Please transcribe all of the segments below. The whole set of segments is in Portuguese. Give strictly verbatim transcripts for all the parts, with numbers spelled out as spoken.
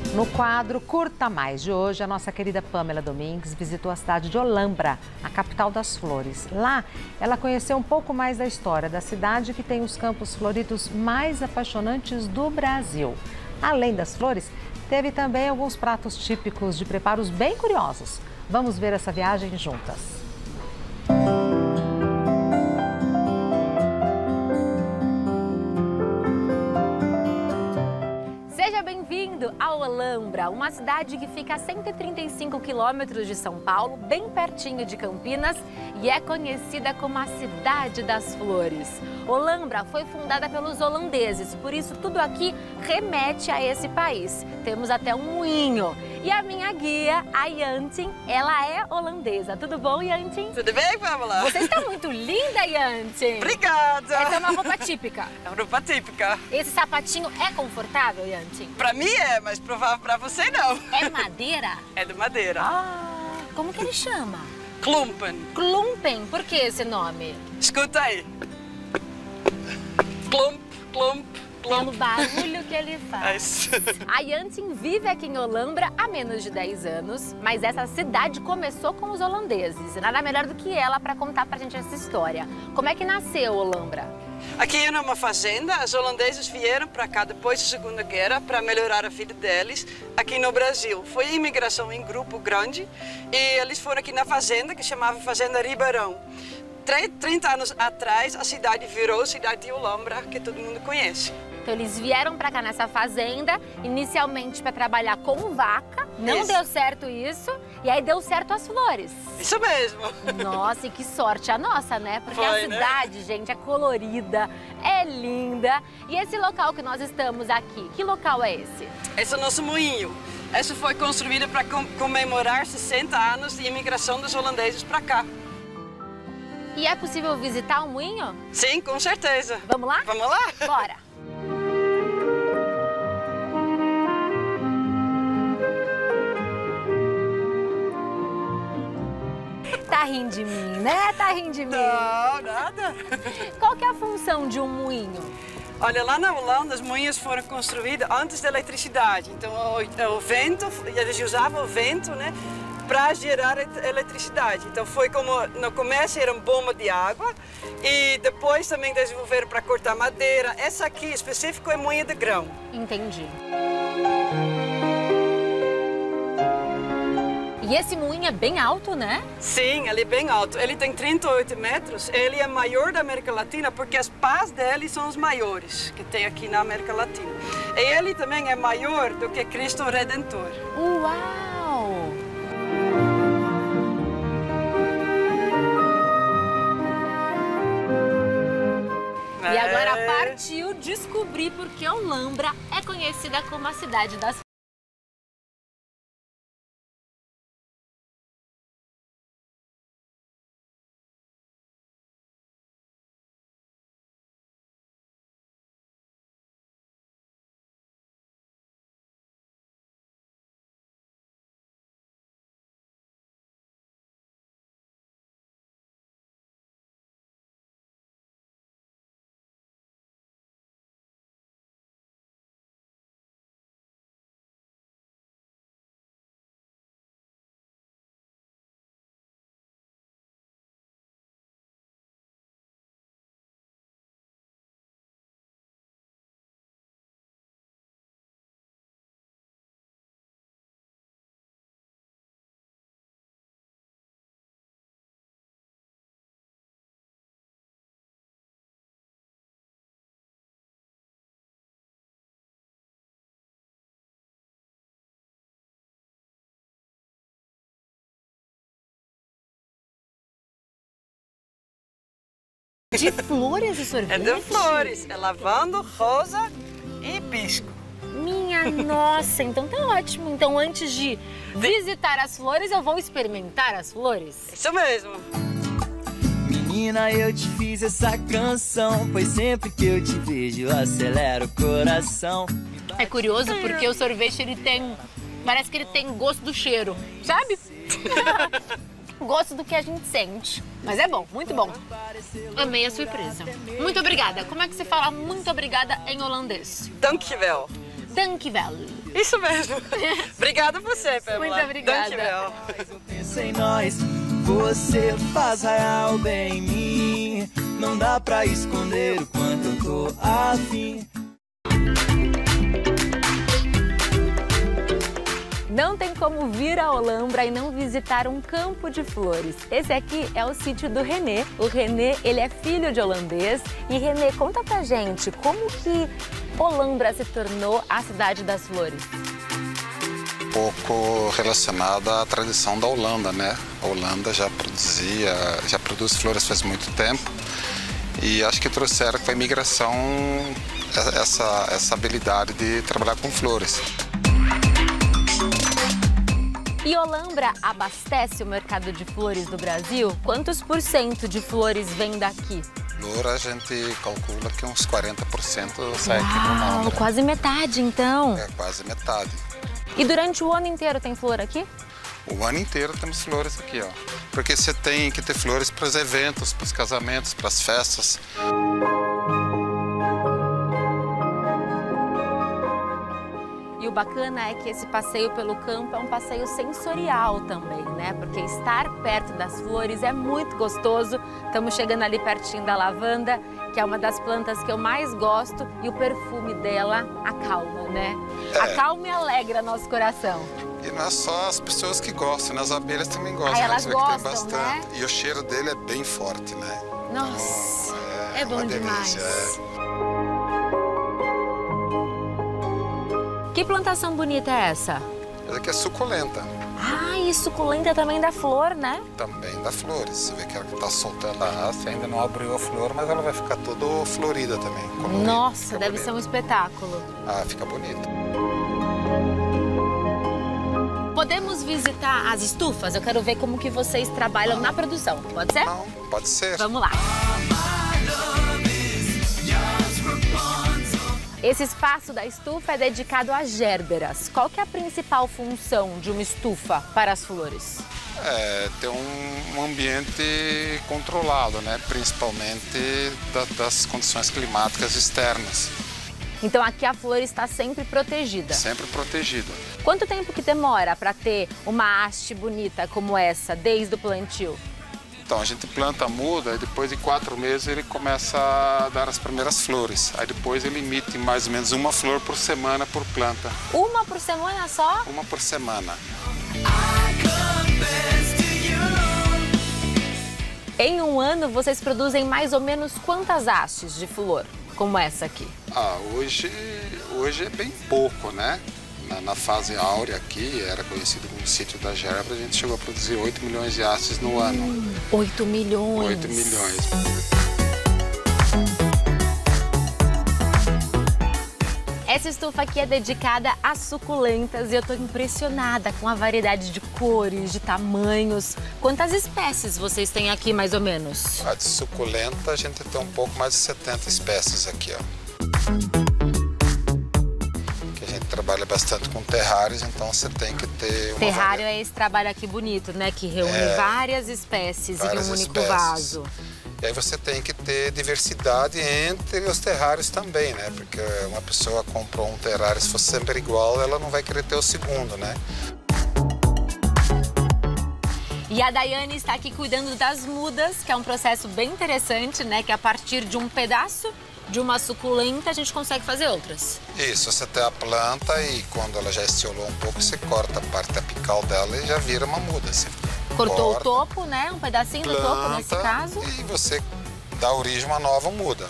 No quadro Curta Mais de hoje, a nossa querida Pamela Domingues visitou a cidade de Olambra, a capital das flores. Lá, ela conheceu um pouco mais da história da cidade que tem os campos floridos mais apaixonantes do Brasil. Além das flores, teve também alguns pratos típicos de preparos bem curiosos. Vamos ver essa viagem juntas. Seja bem-vindo a Olambra, uma cidade que fica a cento e trinta e cinco quilômetros de São Paulo, bem pertinho de Campinas, e é conhecida como a Cidade das Flores. Olambra foi fundada pelos holandeses, por isso tudo aqui remete a esse país. Temos até um moinho. E a minha guia, a Yantin, ela é holandesa. Tudo bom, Yantin? Tudo bem, Pamela? Você está muito linda, Yantin. Obrigada. Essa é uma roupa típica. É uma roupa típica. Esse sapatinho é confortável, Yantin? Pra mim é, mas provável pra você não. É madeira? É de madeira. Ah, como que ele chama? Klumpen. Klumpen, por que esse nome? Escuta aí. Klump, klump, Pelo klump. barulho que ele É faz. isso. A Yantin vive aqui em Olambra há menos de dez anos, mas essa cidade começou com os holandeses. E nada melhor do que ela para contar pra gente essa história. Como é que nasceu Olambra? Aqui é numa fazenda, os holandeses vieram para cá depois da Segunda Guerra para melhorar a vida deles aqui no Brasil. Foi imigração em grupo grande e eles foram aqui na fazenda, que chamava Fazenda Ribeirão. trinta anos atrás, a cidade virou a cidade de Olambra, que todo mundo conhece. Então eles vieram para cá nessa fazenda, inicialmente para trabalhar com vaca, não Isso. deu certo isso, e aí deu certo as flores. Isso mesmo. Nossa, e que sorte a nossa, né? Porque Foi, a né? cidade, gente, é colorida, é linda. E esse local que nós estamos aqui, que local é esse? Esse é o nosso moinho. Essa foi construída para comemorar sessenta anos de imigração dos holandeses para cá. E é possível visitar o moinho? Sim, com certeza. Vamos lá? Vamos lá? Bora! Tá rindo de mim, né? Tá rindo de mim. Não, nada. Qual que é a função de um moinho? Olha, lá na Holanda, os moinhos foram construídos antes da eletricidade. Então, o, o vento, eles usavam o vento, né, para gerar eletricidade. Então, foi como, no começo era uma bomba de água e depois também desenvolveram para cortar madeira. Essa aqui, específico, é moinho de grão. Entendi. E esse moinho é bem alto, né? Sim, ele é bem alto. Ele tem trinta e oito metros. Ele é maior da América Latina porque as pás dele são os maiores que tem aqui na América Latina. E ele também é maior do que Cristo Redentor. Uau! E agora partiu descobrir por que Olambra é conhecida como a Cidade das Flores. De flores e sorvete? É de flores, é lavanda, rosa e hibisco. Minha nossa, então tá ótimo. Então antes de visitar as flores, eu vou experimentar as flores? Isso mesmo. Menina, eu te fiz essa canção, pois sempre que eu te vejo acelera o coração. É curioso porque o sorvete ele tem, parece que ele tem gosto do cheiro, sabe? Gosto do que a gente sente. Mas é bom, muito bom. Amei a surpresa. Muito obrigada. Como é que se fala muito obrigada em holandês? Dankjewel. Dankjewel. Isso mesmo. Obrigada a você, Pamela. Muito obrigada. Mas eu penso em nós, você faz real bem em mim. Não dá pra esconder o quanto eu tô afim. Não tem como vir a Olambra e não visitar um campo de flores. Esse aqui é o sítio do René. O René, ele é filho de holandês. E René, conta pra gente como que Olambra se tornou a cidade das flores. Um pouco relacionada à tradição da Holanda, né? A Holanda já produzia, já produz flores faz muito tempo. E acho que trouxeram com a imigração essa, essa habilidade de trabalhar com flores. E Olambra abastece o mercado de flores do Brasil? Quantos por cento de flores vem daqui? Flor a gente calcula que uns quarenta por cento sai aqui do Uau, Olambra. quase metade então. É quase metade. E durante o ano inteiro tem flor aqui? O ano inteiro temos flores aqui, ó. Porque você tem que ter flores para os eventos, para os casamentos, para as festas. E o bacana é que esse passeio pelo campo é um passeio sensorial também, né? Porque estar perto das flores é muito gostoso. Estamos chegando ali pertinho da lavanda, que é uma das plantas que eu mais gosto, e o perfume dela acalma, né? É. Acalma e alegra nosso coração. E não é só as pessoas que gostam, né? As abelhas também gostam. Ah, né? elas Você vê que tem gostam, bastante. né? E o cheiro dele é bem forte, né? Nossa, Então, é bom uma demais. delícia, é. Que plantação bonita é essa? Essa aqui é suculenta, Ah, e suculenta também da flor, né? também dá flores. Você vê que ela está soltando a haste, ainda não abriu a flor, mas ela vai ficar toda florida também. colorida. Nossa, Fica deve bonito. ser um espetáculo. Ah, fica bonito. Podemos visitar as estufas? Eu quero ver como que vocês trabalham na produção. Pode ser? Não, pode ser. Vamos lá. Esse espaço da estufa é dedicado a gérberas. Qual que é a principal função de uma estufa para as flores? É, ter um, um ambiente controlado, né? Principalmente da, das condições climáticas externas. Então aqui a flor está sempre protegida. Sempre protegida. Quanto tempo que demora para ter uma haste bonita como essa, desde o plantio? Então, a gente planta a muda e depois de quatro meses ele começa a dar as primeiras flores. Aí depois ele emite mais ou menos uma flor por semana por planta. Uma por semana só? Uma por semana. Em um ano, vocês produzem mais ou menos quantas hastes de flor, como essa aqui? Ah, hoje, hoje é bem pouco, né? Na, na fase áurea aqui, era conhecido como sítio da gerbera, a gente chegou a produzir oito milhões de hastes no ano. oito milhões. oito milhões. Essa estufa aqui é dedicada a suculentas e eu tô impressionada com a variedade de cores, de tamanhos. Quantas espécies vocês têm aqui, mais ou menos? A de suculenta, a gente tem um pouco mais de setenta espécies aqui, ó. Que a gente trabalha bastante com terrários, então você tem que ter uma Terrário varia- é esse trabalho aqui bonito, né? Que reúne É, várias espécies várias em um único espécies. vaso. E aí você tem que ter diversidade entre os terrários também, né? Porque uma pessoa comprou um terrário, se fosse sempre igual, ela não vai querer ter o segundo, né? E a Daiane está aqui cuidando das mudas, que é um processo bem interessante, né? Que a partir de um pedaço de uma suculenta a gente consegue fazer outras. Isso, você tem a planta e quando ela já estiolou um pouco, você corta a parte apical dela e já vira uma muda. Você Cortou corta, o topo, né? Um pedacinho do topo nesse planta caso. E você dá origem a uma nova muda.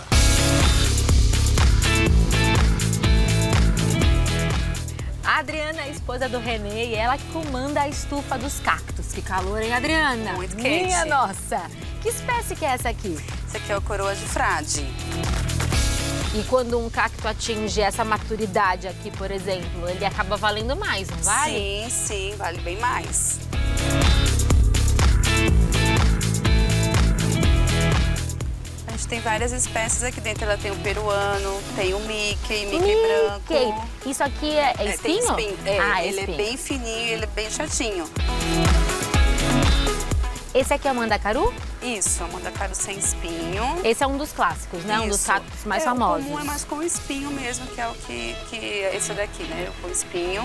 A Adriana é a esposa do René e ela que comanda a estufa dos cactos. Que calor, hein, Adriana? Muito quente. Minha nossa! Que espécie que é essa aqui? Esse aqui é o coroa de frade. E quando um cacto atinge essa maturidade aqui, por exemplo, ele acaba valendo mais, não vale? Sim, sim, vale bem mais. A gente tem várias espécies aqui dentro. Ela tem o peruano, tem o Mickey, Mickey branco. Mickey! Isso aqui é, é É, tem espinho? espinho. É, ah, é ele espinho. é bem fininho, ele é bem chatinho. Esse aqui é o mandacaru? Isso, é o mandacaru sem espinho. Esse é um dos clássicos, né? Isso. Um dos cactos mais é, famosos. O comum é mais com espinho mesmo, que é o que, que esse daqui, né? Com espinho.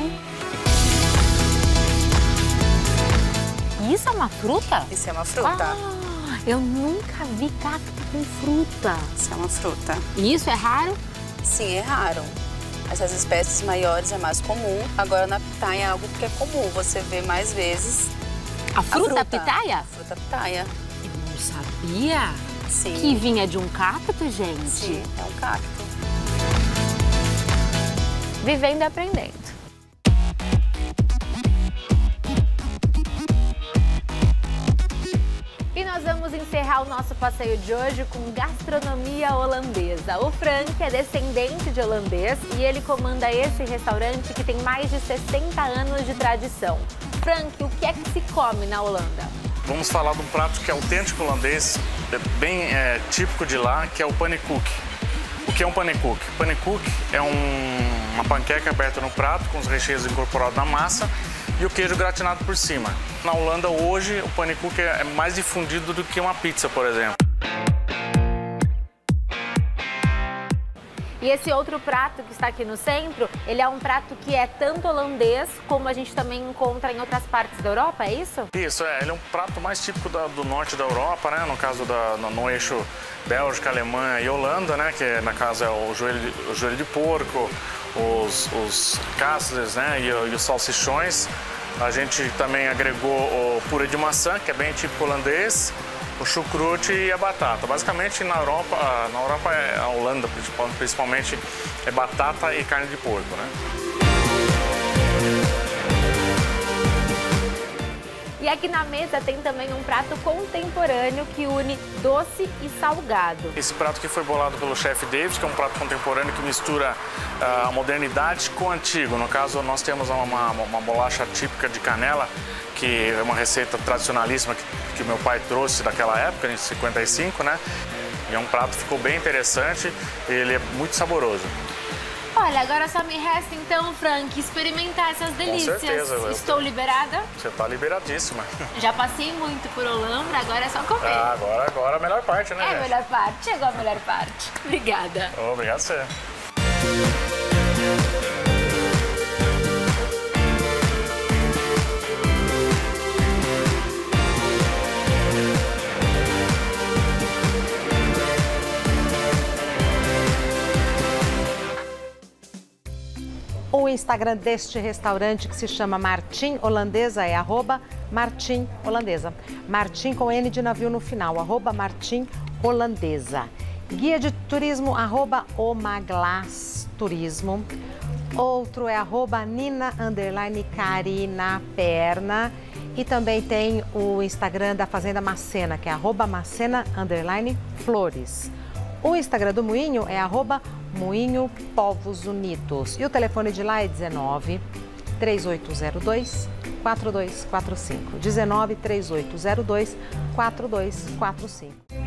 Isso é uma fruta? Isso é uma fruta. Ah, eu nunca vi cacto com fruta. Isso é uma fruta. E isso é raro? Sim, é raro. Essas espécies maiores é mais comum. Agora na pitaia é algo que é comum, você vê mais vezes. A fruta, a fruta pitaia? A fruta pitaia. Eu não sabia. Sim. Que vinha de um cacto, gente. Sim, é um cacto. Vivendo e aprendendo. E nós vamos encerrar o nosso passeio de hoje com gastronomia holandesa. O Frank é descendente de holandês e ele comanda esse restaurante que tem mais de sessenta anos de tradição. Frank, o que é que se come na Holanda? Vamos falar de um prato que é autêntico holandês, bem é, típico de lá, que é o pannenkoek. O que é um pannenkoek? Pannenkoek é um, uma panqueca aberta no prato, com os recheios incorporados na massa e o queijo gratinado por cima. Na Holanda, hoje, o pannenkoek é mais difundido do que uma pizza, por exemplo. E esse outro prato que está aqui no centro, ele é um prato que é tanto holandês, como a gente também encontra em outras partes da Europa, é isso? Isso, é. Ele é um prato mais típico da, do norte da Europa, né? No caso, da, no, no eixo Bélgica, Alemanha e Holanda, né? Que na casa é o joelho de, o joelho de porco, os, os cáceres, né? E, e os salsichões. A gente também agregou o purê de maçã, que é bem típico holandês, o chucrute e a batata. Basicamente, na Europa, na Europa é a Holanda, principalmente, é batata e carne de porco, né? E aqui na mesa tem também um prato contemporâneo que une doce e salgado. Esse prato que foi bolado pelo chefe David, que é um prato contemporâneo que mistura a modernidade com o antigo. No caso, nós temos uma, uma bolacha típica de canela, que é uma receita tradicionalíssima que, que meu pai trouxe daquela época, em cinquenta e cinco, né? E é um prato que ficou bem interessante, ele é muito saboroso. Olha, agora só me resta então, Frank, experimentar essas delícias. Com certeza. Eu... Estou liberada? Você está liberadíssima. Já passei muito por Olambra, agora é só comer. Ah, agora, agora a melhor parte, né, É gente? a melhor parte, chegou a melhor parte. Obrigada. Obrigado a você. O Instagram deste restaurante, que se chama Martin Holandesa, é arroba Martin Holandesa. Martin com N de navio no final, arroba Martin Holandesa. Guia de turismo, arroba Omaglas Turismo. Outro é arroba Nina underline Carina Perna. E também tem o Instagram da Fazenda Macena, que é arroba Macena underline Flores. O Instagram do Moinho é arroba Moinho Povos Unidos. E o telefone de lá é dezenove, três oito zero dois, quatro dois quatro cinco. dezenove, três oito zero dois, quatro dois quatro cinco.